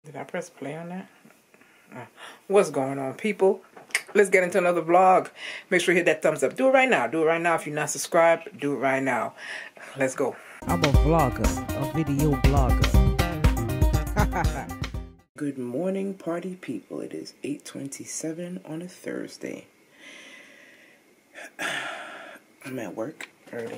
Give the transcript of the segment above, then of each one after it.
Did I press play on that? What's going on, people? Let's get into another vlog. Make sure you hit that thumbs up. Do it right now. Do it right now. If you're not subscribed, do it right now. Let's go. I'm a vlogger, a video blogger. Good morning, party people. It is 8:27 on a Thursday. I'm at work early.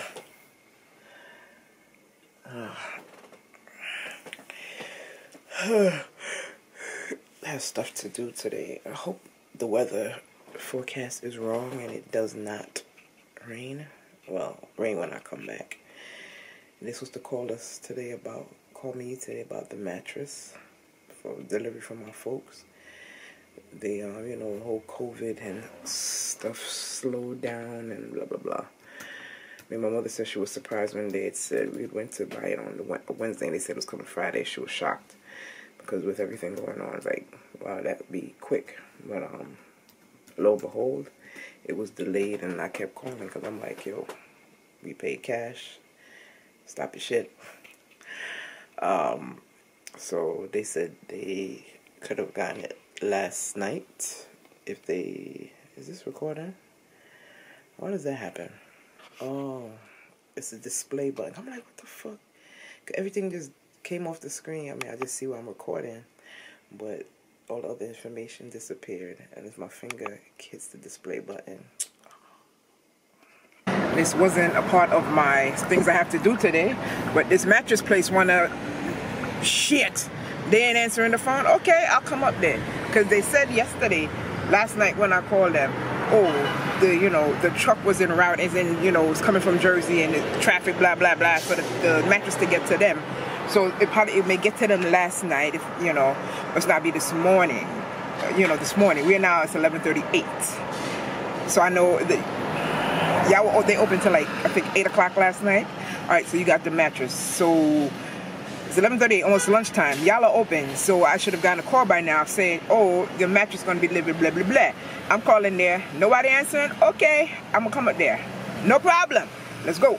I have stuff to do today. I hope the weather forecast is wrong and it does not rain. Well, rain when I come back. They're supposed to call me today about the mattress for delivery from my folks. They, the whole COVID and stuff slowed down and blah, blah, blah. I mean, my mother said she was surprised when they had said we went to buy it on Wednesday and they said it was coming Friday. She was shocked because with everything going on, it's like, wow, that would be quick. But lo and behold, it was delayed and I kept calling because I'm like, yo, we paid cash. Stop your shit. So they said they could have gotten it last night if they... Is this recording? Why does that happen? Oh, it's a display button. I'm like, what the fuck? Everything just came off the screen. I mean, I just see what I'm recording, but all the other information disappeared. And as my finger hits the display button... This wasn't a part of my things I have to do today, but this mattress place wanna... Shit! They ain't answering the phone? Okay, I'll come up there. Because they said last night when I called them, oh, the truck was en route, it's coming from Jersey and the traffic, blah, blah, blah, for the mattress to get to them. So it may get to them last night, if, it's not be this morning. This morning. We're now, it's 11:38. So I know that, they opened till like, I think 8 o'clock last night. All right, so you got the mattress. So it's 11:38, almost lunchtime. Y'all are open, so I should have gotten a call by now saying, oh, the mattress is going to be delivered, blah, blah, blah. I'm calling there. Nobody answering? Okay, I'm going to come up there. No problem. Let's go.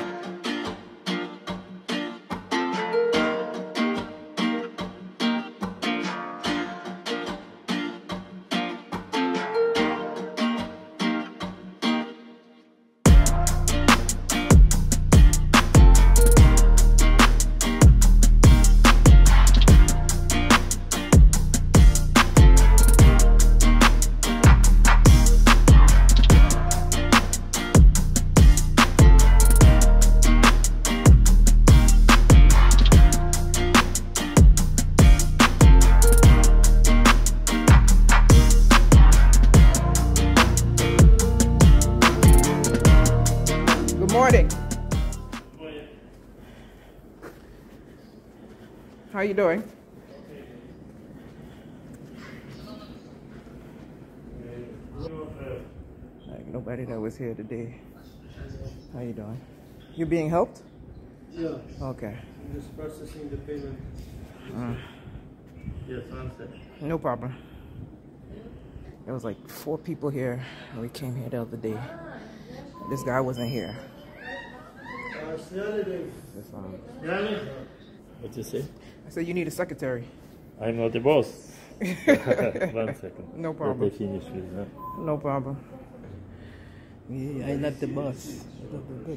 How you doing? Like nobody that was here today. How you doing? You being helped? Yeah. Okay. I'm just processing the payment. Yes, answer. No problem. There was like 4 people here when we came here the other day. This guy wasn't here. What you say? I said you need a secretary. I'm not the boss. 1 second. No problem. Let me finish with that. No problem. Yeah, I'm not the boss. Good.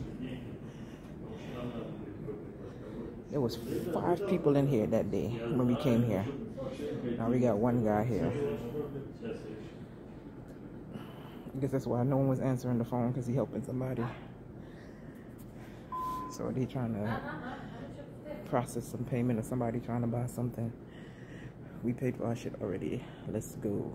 There was 5 people in here that day when we came here. Now we got 1 guy here. I guess that's why no one was answering the phone, because he helping somebody. So they trying to process some payment or somebody trying to buy something. We paid for our shit already. Let's go.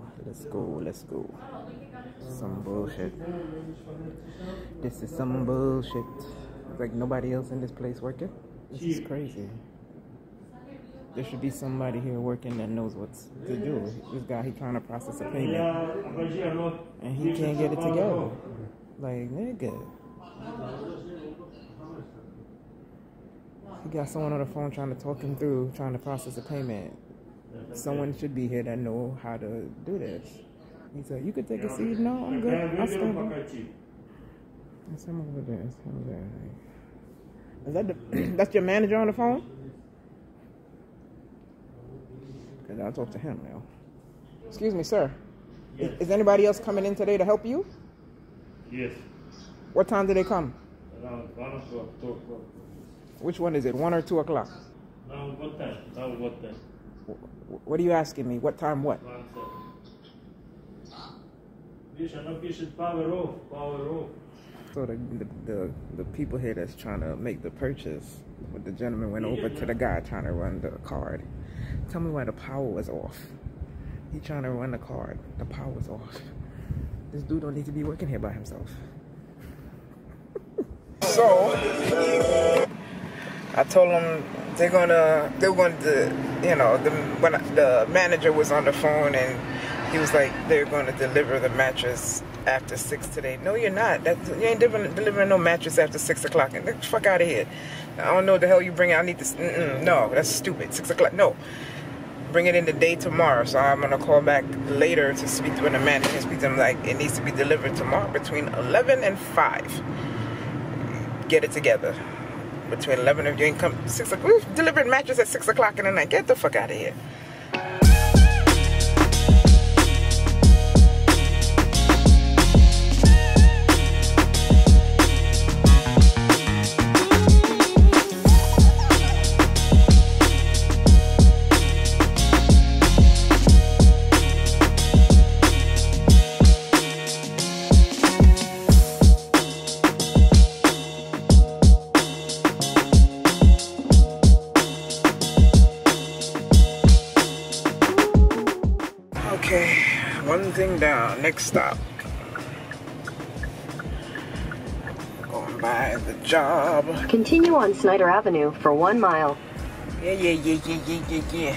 Some bullshit. This is some bullshit. Like nobody else in this place working. This is crazy. There should be somebody here working that knows what to do. This guy, he trying to process a payment and he can't get it together. Like, nigga. He got someone on the phone trying to talk him through, trying to process a payment. Someone should be here that know how to do this. He said, you could take a seat. No, I'm good. I'll stand up. There's someone over there. Is that that's your manager on the phone? And I'll talk to him now. Excuse me, sir. Yes. Is anybody else coming in today to help you? Yes. What time do they come? Around 1 o'clock, 2 o'clock. Which one is it, 1 or 2 o'clock? Now what time? Now what time? What are you asking me? What time what? 1 second. Vision, no vision, power off, power off. So the people here that's trying to make the purchase, but the gentleman went over to the guy trying to run the card. Tell me why the power was off. He trying to run the card. The power was off. This dude don't need to be working here by himself. So I told him they were going to, you know, when the manager was on the phone and he was like, they're going to deliver the mattress after 6 today. No, you're not. You ain't delivering no mattress after 6 o'clock. Get the fuck out of here. I don't know what the hell you bring. I need this. No, that's stupid. 6 o'clock. No. Bring it in the day tomorrow. So I'm going to call back later to speak to the manager and speak to him like it needs to be delivered tomorrow between 11 and 5. Get it together. Between 11 and you ain't come 6 o'clock. We've delivered mattress at 6 o'clock in the night. Get the fuck out of here. Okay, one thing down, next stop. Going by the job. Continue on Snyder Avenue for 1 mile. Yeah.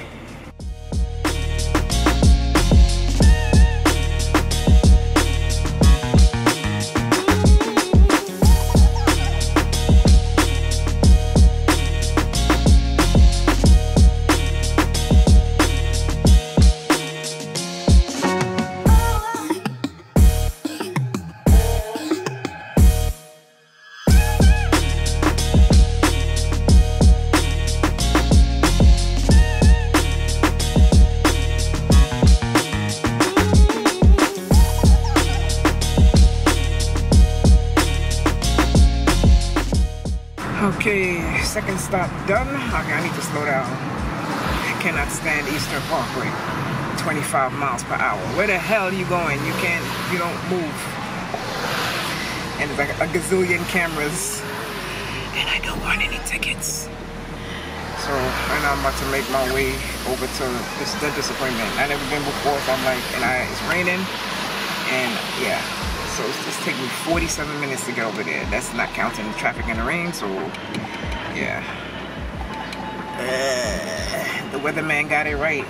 Okay, second stop done. Okay, I need to slow down. I cannot stand Eastern Parkway. 25 miles per hour. Where the hell are you going? You don't move. And there's like a gazillion cameras. And I don't want any tickets. So right now I'm about to make my way over to this dentist appointment. I've never been before, so I'm like, it's raining. And yeah. So it's just taking me 47 minutes to get over there. That's not counting the traffic in the rain, so yeah. The weatherman got it right.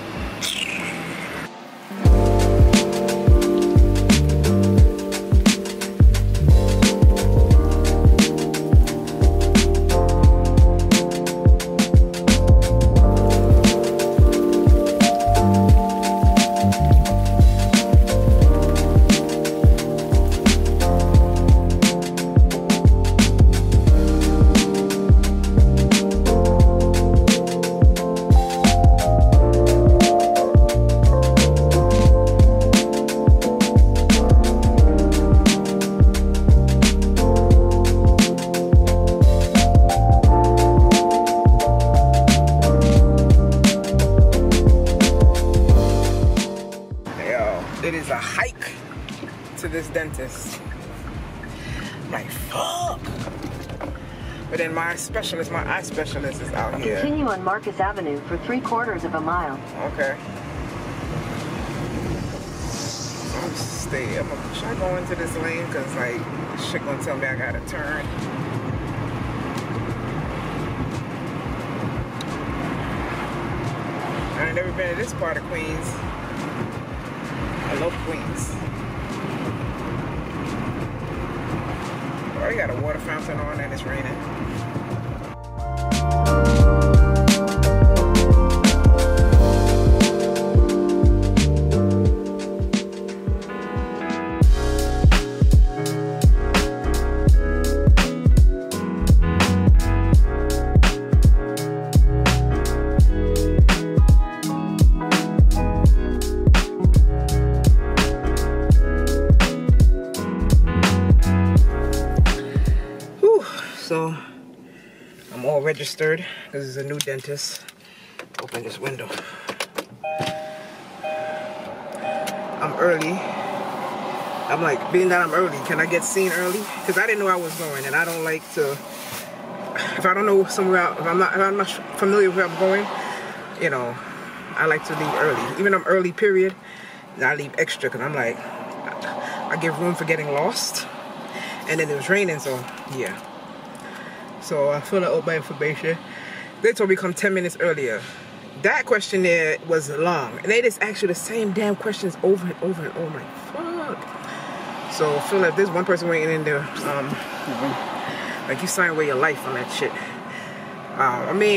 It is a hike to this dentist. I'm like, fuck. But then my eye specialist is out here. Continue on Marcus Avenue for 3/4 of a mile. Okay. Should I go into this lane? Cause like, shit gonna tell me I gotta turn. I ain't never been to this part of Queens. I love Queens. Oh, you got a water fountain on and it's raining. so I'm all registered because it's a new dentist. Open this window. I'm early. I'm like, being that I'm early, can I get seen early? Because I didn't know I was going, and I don't like to, if I don't know somewhere, if I'm not familiar with where I'm going, you know, I like to leave early. Even though I'm early, period, I leave extra because I'm like, I give room for getting lost. And then it was raining, so yeah. So I filled out my information. They told me come 10 minutes earlier. That questionnaire was long, and they just asked you the same damn questions over and over and over. Like, fuck. So I feel like there's one person waiting in there. Like you sign away your life on that shit. I mean,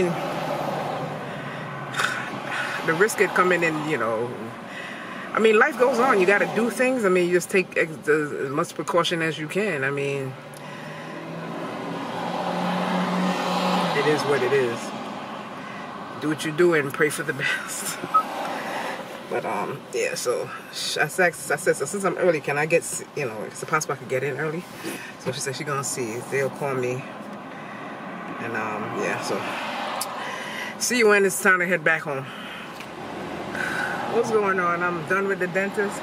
the risk of coming in, you know. I mean, life goes on. You got to do things. I mean, you just take as much precaution as you can. I mean, it is what it is. Do what you do and pray for the best. But yeah. So I said, so since I'm early, can I get, you know, is it possible I could get in early? So she said she's gonna see. They'll call me. And yeah. So see you when it's time to head back home. What's going on? I'm done with the dentist.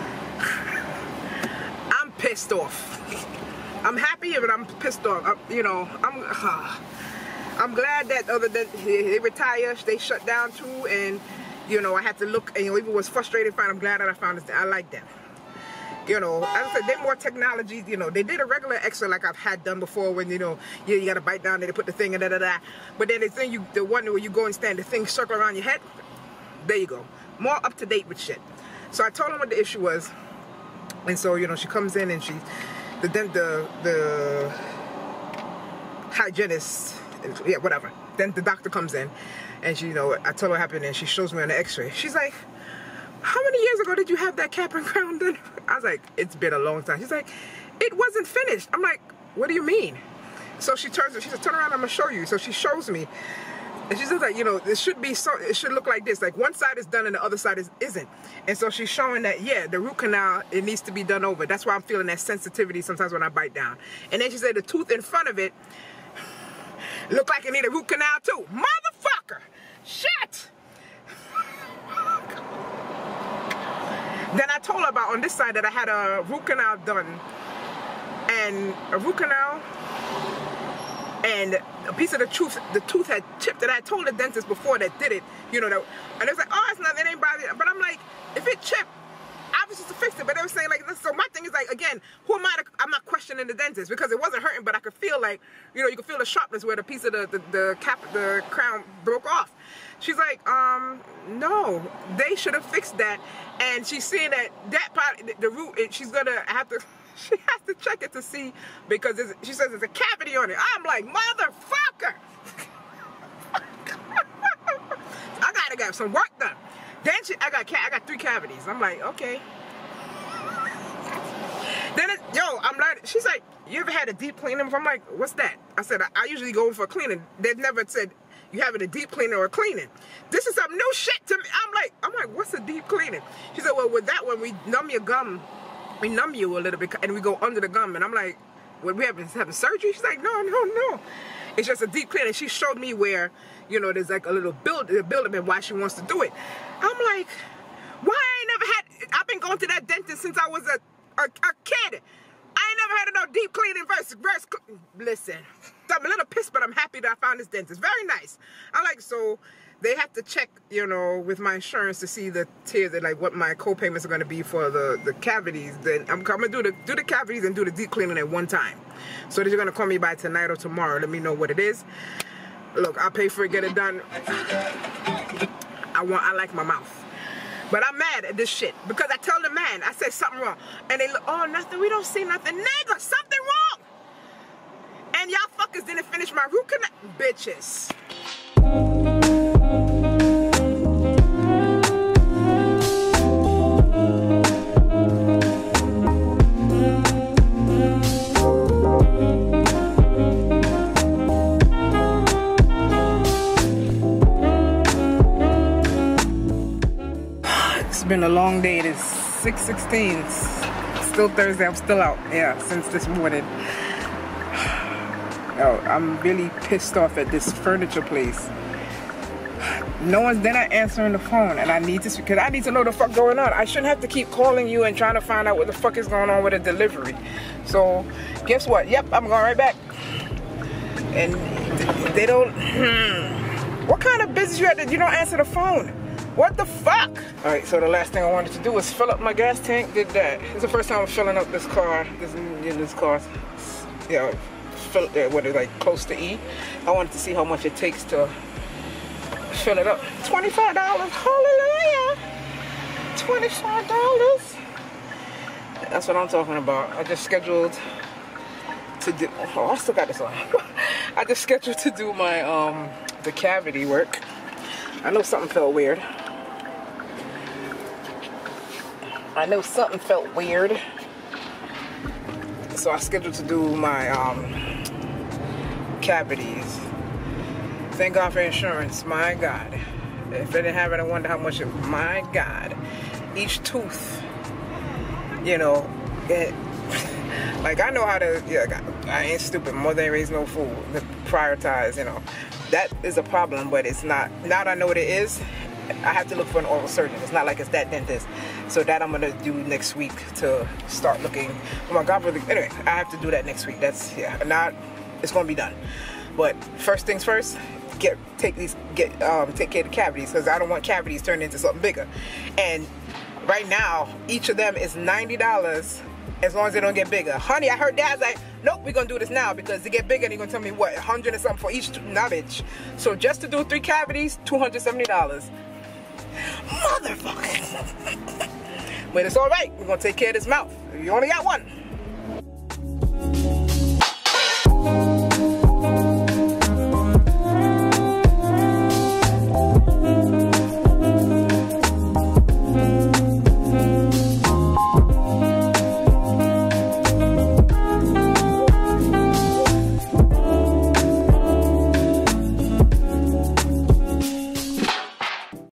I'm pissed off. I'm happy, but I'm pissed off. You know, I'm glad that other than they retired, they shut down too, and you know, I had to look, and you know, even was frustrated. Fine, I'm glad that I found this. I like them. You know, as I said, they're more technology. You know, they did a regular X-ray like I've had done before, when you know, you gotta bite down there, they put the thing and da da da. But then the one where you go and stand, the thing circle around your head. There you go. More up to date with shit. So I told them what the issue was, and so you know, she comes in and the hygienist, yeah, whatever. Then the doctor comes in, and she, you know, I told her what happened, and she shows me on the X-ray. She's like, "How many years ago did you have that cap and crown done?" I was like, "It's been a long time." She's like, "It wasn't finished." I'm like, "What do you mean?" So she says, "Turn around, I'm gonna show you." So she shows me. And she says that, you know, it should look like this. Like one side is done and the other side isn't. And so she's showing that, yeah, the root canal, it needs to be done over. That's why I'm feeling that sensitivity sometimes when I bite down. And then she said the tooth in front of it look like it need a root canal too. Motherfucker! Shit! Then I told her about on this side that I had a root canal done. And a root canal and a piece of the tooth had chipped. And I told the dentist before that did it, you know, that, and they was like, "Oh, it's not, it ain't bothering." But I'm like, if it chipped, obviously to fix it. But they were saying like this. So my thing is like, again, who am I I'm not questioning the dentist, because it wasn't hurting, but I could feel like, you know, you could feel the sharpness where the piece of the crown broke off. She's like, no, they should have fixed that. And she's saying that part, the root, she's gonna have to. She has to check it to see, because she says there's a cavity on it. I'm like, motherfucker! I gotta get some work done. Then I got 3 cavities. I'm like, okay. Then I'm like, she's like, "You ever had a deep cleaning?" I'm like, "What's that?" I said, I usually go for a cleaning. They've never said you having a deep cleaning or a cleaning. This is some new shit to me. I'm like, what's a deep cleaning? She said, well, with that one, we numb your gum. We numb you a little bit, and we go under the gum. And I'm like, "What, we having surgery?" She's like, no. It's just a deep clean. And she showed me where, you know, there's like a little build-up and why she wants to do it. I'm like, why I ain't never had, I've been going to that dentist since I was a kid. I ain't never had no deep cleaning versus listen, I'm a little pissed, but I'm happy that I found this dentist. Very nice. I like, so they have to check, you know, with my insurance to see the tiers, like what my co-payments are going to be for the cavities. Then I'm going to do the cavities and do the deep cleaning at one time. So they're going to call me by tonight or tomorrow. Let me know what it is. Look, I'll pay for it, get it done. I like my mouth. But I'm mad at this shit because I tell the man, I said something wrong. And they look, "Oh, nothing, we don't see nothing." Nigga, something wrong. And y'all fuckers didn't finish my root canal. Bitches. It's been a long day. It is 6:16. Still Thursday. I'm still out. Yeah, since this morning. Oh, I'm really pissed off at this furniture place. They're not answering the phone, and I need to, because I need to know what the fuck going on. I shouldn't have to keep calling you and trying to find out what the fuck is going on with a delivery. So, guess what? Yep, I'm going right back. And they don't, What kind of business you had that you don't answer the phone? What the fuck? All right, so the last thing I wanted to do was fill up my gas tank. Did that. It's the first time I'm filling up this car. This car, yeah, fill it, what is like close to E. I wanted to see how much it takes to fill it up. $25. Hallelujah. $25. That's what I'm talking about. I just scheduled to do. Oh, I still got this on. I just scheduled to do my the cavity work. I know something felt weird. So I scheduled to do my cavities. Thank God for insurance. My God. If I didn't have it, I wonder how much my God. Each tooth, you know, like I know how to, yeah, I ain't stupid. Mother ain't raised no fool. Prioritize, you know. That is a problem, but it's not. Now that I know what it is, I have to look for an oral surgeon. It's not like it's that dentist. So that I'm gonna do next week to start looking. Oh my God, really. Anyway, I have to do that next week. That's, yeah, it's gonna be done. But first things first, take care of the cavities, because I don't want cavities turned into something bigger. And right now, each of them is $90 as long as they don't get bigger. Honey, I heard Dad's like, nope, we're gonna do this now because they get bigger and you're gonna tell me what, 100 or something for each bitch. So just to do 3 cavities, $270. Motherfucker. But it's all right. We're gonna take care of this mouth. You only got one.